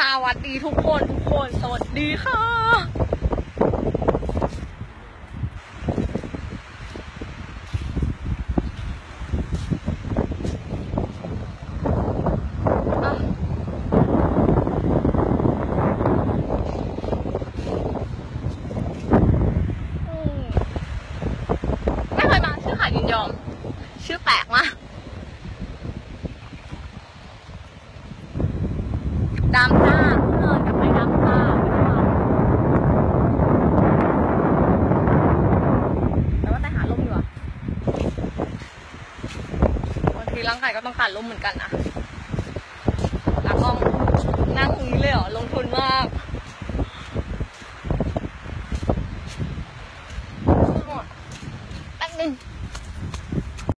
วัสดีทุกคนสวัสดีค่ะไม่เคยมาชื่อหาดยินยอมชื่อแปลกมากดำจ้าจะไปดำจ้าแต่ว่าแต่หาลมอยู่อะบางทีร่างกายก็ต้องการลมเหมือนกันนะตากล้องนั่งตรงนี้เลยเหรอลงทุนมากแป๊บนึง